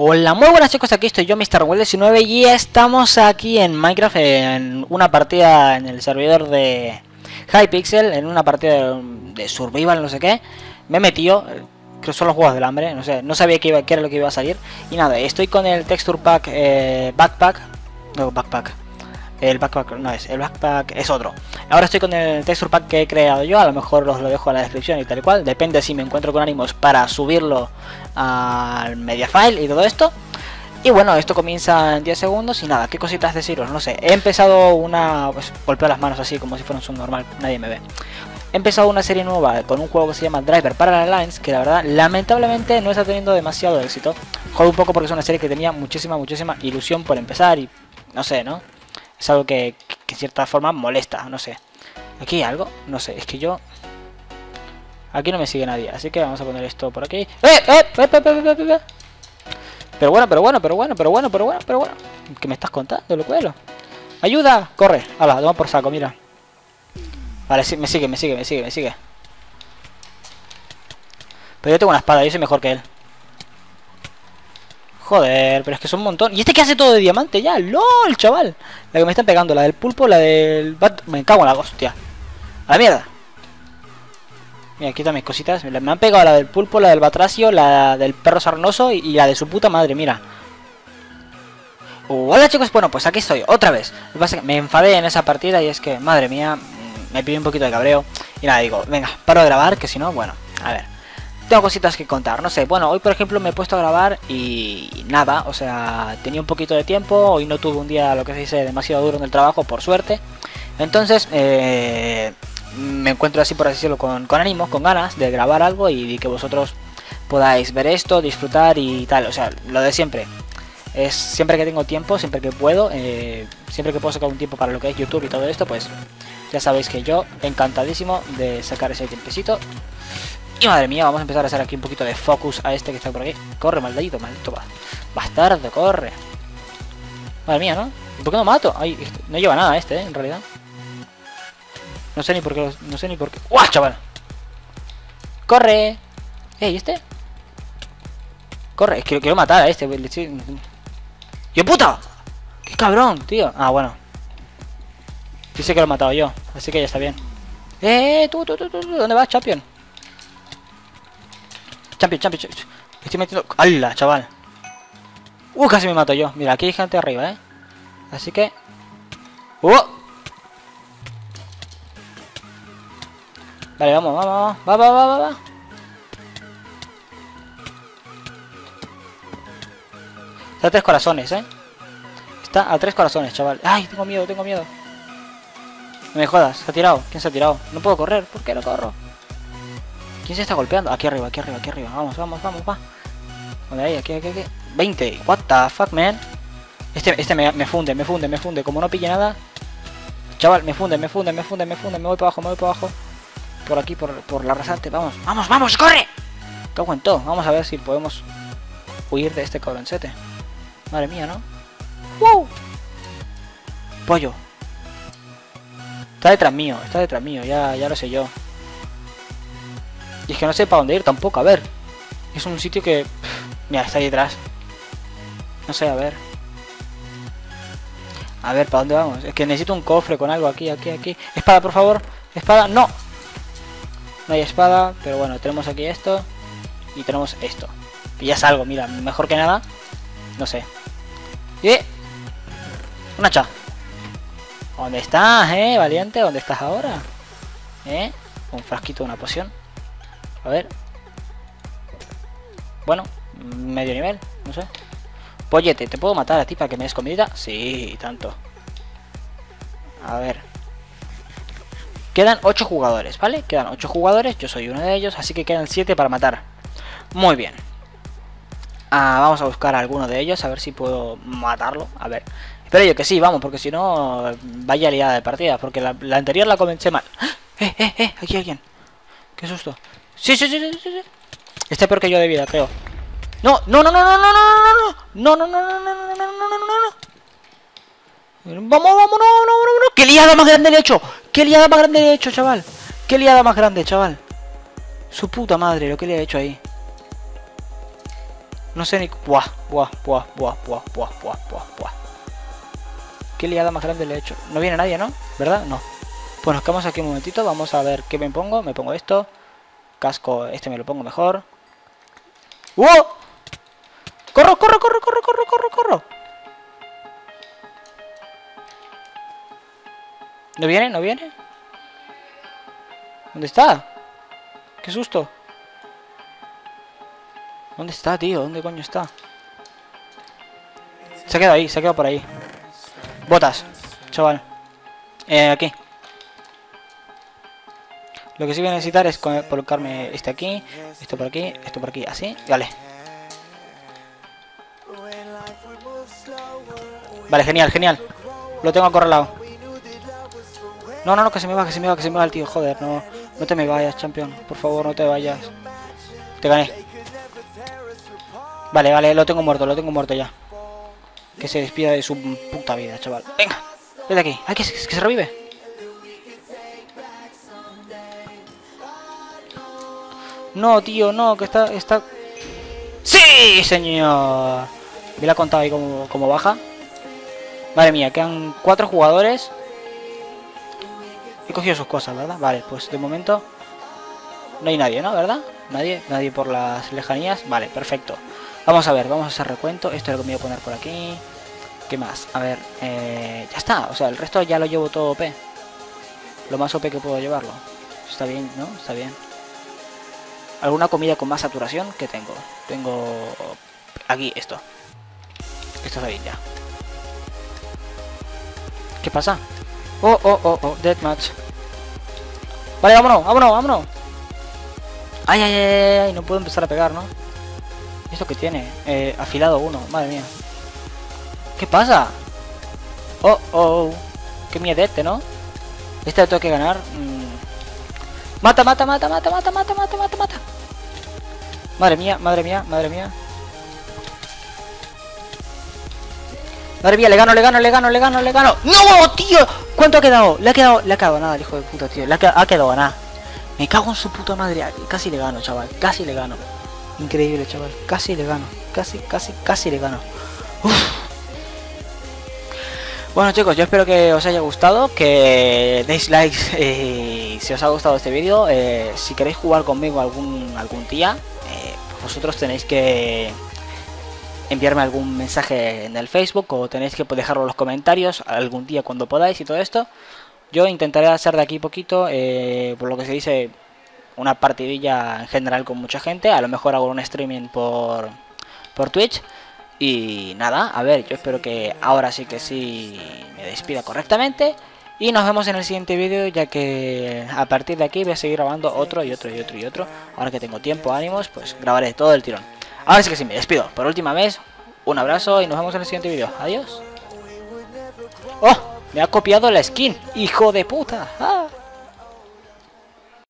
Hola, muy buenas chicos, aquí estoy yo, MrWell19, y estamos aquí en Minecraft en una partida en el servidor de Hypixel, en una partida de Survival, no sé qué. Me he metido, creo que son los juegos del hambre, no sé, no sabía qué era lo que iba a salir. Y nada, estoy con el Texture Pack el backpack no es, el backpack es otro. Ahora estoy con el texture pack que he creado yo, a lo mejor os lo dejo en la descripción y tal y cual. Depende si me encuentro con ánimos para subirlo al Mediafile y todo esto. Y bueno, esto comienza en 10 segundos y nada, qué cositas deciros, no sé. He empezado una... pues golpeo las manos así como si fuera un subnormal, nadie me ve. He empezado una serie nueva con un juego que se llama Driver Parallel Lines, que la verdad, lamentablemente no está teniendo demasiado éxito. Joder un poco porque es una serie que tenía muchísima ilusión por empezar y... no sé, ¿no? Es algo que en cierta forma molesta, no sé. ¿Aquí hay algo? No sé, es que yo... aquí no me sigue nadie, así que vamos a poner esto por aquí. Pero bueno. ¿Qué me estás contando, locuelo? ¡Ayuda! ¡Corre! ¡Hala! Toma por saco, mira. Vale, sí, me sigue. Pero yo tengo una espada, yo soy mejor que él. Joder, pero es que son un montón. ¿Y este que hace todo de diamante ya? ¡Lol, chaval! La que me están pegando, la del pulpo, la del... me cago en la hostia. ¡A la mierda! Mira, quita mis cositas. Me han pegado la del pulpo, la del batracio, la del perro sarnoso y la de su puta madre, mira. Hola chicos, bueno, pues aquí estoy, otra vez. Lo que pasa es que me enfadé en esa partida y es que, madre mía, me pillé un poquito de cabreo. Y nada, digo, venga, paro de grabar, que si no, bueno, a ver. Tengo cositas que contar, no sé, bueno, hoy por ejemplo me he puesto a grabar y nada, o sea, tenía un poquito de tiempo, hoy no tuve un día, lo que se dice, demasiado duro en el trabajo, por suerte. Entonces, me encuentro así, por así decirlo, con ánimos, con ganas de grabar algo y que vosotros podáis ver esto, disfrutar y tal, o sea, lo de siempre. Es siempre que tengo tiempo, siempre que puedo, siempre que puedo sacar un tiempo para lo que es YouTube y todo esto, pues ya sabéis que yo encantadísimo de sacar ese tiempecito. Y madre mía, vamos a empezar a hacer aquí un poquito de focus a este que está por aquí. Corre, maldito bastardo, corre. Madre mía, ¿no? ¿Y por qué no mato? Ay, no lleva nada este, en realidad. No sé ni por qué, ¡guau, chaval! ¡Corre! ¿Y este? Corre, es que lo quiero matar a este. ¡Yo puta! ¡Qué cabrón, tío! Ah, bueno. Sí sé que lo he matado yo, así que ya está bien. Tú, ¿dónde vas, champion? Champion. Estoy metiendo... ¡Hala, chaval! Casi me mato yo. Mira, aquí hay gente arriba, así que... Vale, vamos. Va. Está a 3 corazones, Está a 3 corazones, chaval. ¡Ay, tengo miedo! No me jodas, se ha tirado. ¿Quién se ha tirado? No puedo correr, ¿por qué no corro? ¿Quién se está golpeando? Aquí arriba. Vamos, va. ¿Dónde hay? Aquí. 20. What the fuck, man. Este me funde. Como no pille nada. Chaval, me funde. Me voy para abajo. Por aquí, por la rasante. Vamos, corre. ¿Qué aguantó? Vamos a ver si podemos huir de este cabroncete. Madre mía, ¿no? ¡Wow! Pollo. Está detrás mío, ya lo sé yo. Y es que no sé para dónde ir tampoco, a ver. Es un sitio que... mira, está ahí detrás. No sé, a ver. A ver, ¿para dónde vamos? Es que necesito un cofre con algo aquí. Espada, por favor. Espada, no. No hay espada, pero bueno, tenemos aquí esto. Y tenemos esto. Y ya salgo, mira, mejor que nada. No sé. Un hacha. ¿Dónde estás, valiente? ¿Dónde estás ahora? Un frasquito de una poción. A ver. Bueno, medio nivel, no sé. Pollete, ¿te puedo matar a ti para que me des comida? Sí, tanto. A ver. Quedan 8 jugadores, ¿vale? Quedan 8 jugadores, yo soy uno de ellos, así que quedan 7 para matar. Muy bien. Vamos a buscar a alguno de ellos, a ver si puedo matarlo. A ver. Espero yo que sí, vamos, porque si no, vaya liada de partida. Porque la anterior la comencé mal. Aquí hay alguien. Qué susto. Sí. Está peor que yo de vida, creo. No. Vamos. ¡Qué liada más grande le he hecho! Chaval. Su puta madre, lo que le he hecho ahí. No sé ni... Buah, buah, buah, buah, buah, buah, buah, buah, buah. ¿Qué liada más grande le he hecho? No viene nadie, ¿no? ¿Verdad? No. Pues nos quedamos aquí un momentito. Vamos a ver qué me pongo. Me pongo esto. Casco, este me lo pongo mejor. ¡Uh! ¡Corro, corro, corro, corro, corro, corro, corro! ¿No viene? ¿No viene? ¿Dónde está? ¡Qué susto! ¿Dónde está, tío? ¿Dónde coño está? Se ha quedado ahí, se ha quedado por ahí. Botas, chaval. Aquí. Lo que sí voy a necesitar es colocarme este aquí, esto por aquí, así, vale. Vale, genial, genial. Lo tengo acorralado. No, no, no, que se me va, que se me va, que se me va el tío, joder, no. No te me vayas, campeón, por favor, no te vayas. Te gané. Vale, vale, lo tengo muerto ya. Que se despida de su puta vida, chaval. Venga, vete aquí. Ay, que se revive. No, tío, no, que está... ¡Sí, señor! Me la ha contado ahí como baja. Madre mía, quedan 4 jugadores. He cogido sus cosas, ¿verdad? Vale, pues de momento no hay nadie, ¿no? ¿Verdad? Nadie por las lejanías. Vale, perfecto. Vamos a ver, vamos a hacer recuento. Esto es lo que me voy a poner por aquí. ¿Qué más? A ver, ya está. O sea, el resto ya lo llevo todo OP. Lo más OP que puedo llevarlo. Está bien, ¿no? Está bien. ¿Alguna comida con más saturación? ¿Qué tengo? Tengo... aquí, esto. Esto está bien ya. ¿Qué pasa? Oh, deathmatch. Vale, vámonos, vámonos, vámonos. Ay, ay, ay, ay, no puedo empezar a pegar, ¿no? ¿Esto qué tiene? Afilado 1, madre mía. ¿Qué pasa? Oh. Qué miedete, ¿no? Este lo tengo que ganar. Mata. Madre mía. Madre mía, le gano. ¡No, tío! ¿Cuánto ha quedado? Le ha quedado nada, el hijo de puta, tío. Ha quedado nada. Me cago en su puta madre. Casi le gano, chaval. Casi le gano. Increíble, chaval. Casi le gano. Casi le gano. Uf. Bueno, chicos, yo espero que os haya gustado, que deis likes si os ha gustado este vídeo. Si queréis jugar conmigo algún día, vosotros tenéis que enviarme algún mensaje en el Facebook o tenéis que dejarlo en los comentarios algún día cuando podáis y todo esto. Yo intentaré hacer de aquí poquito, por lo que se dice, una partidilla en general con mucha gente. A lo mejor hago un streaming por Twitch. Y nada, a ver, yo espero que ahora sí me despida correctamente. Y nos vemos en el siguiente vídeo, ya que a partir de aquí voy a seguir grabando otro. Ahora que tengo tiempo, ánimos, pues grabaré todo el tirón. Ahora sí que sí, me despido. Por última vez, un abrazo y nos vemos en el siguiente vídeo. Adiós. ¡Oh! Me ha copiado la skin, hijo de puta. ¡Ah!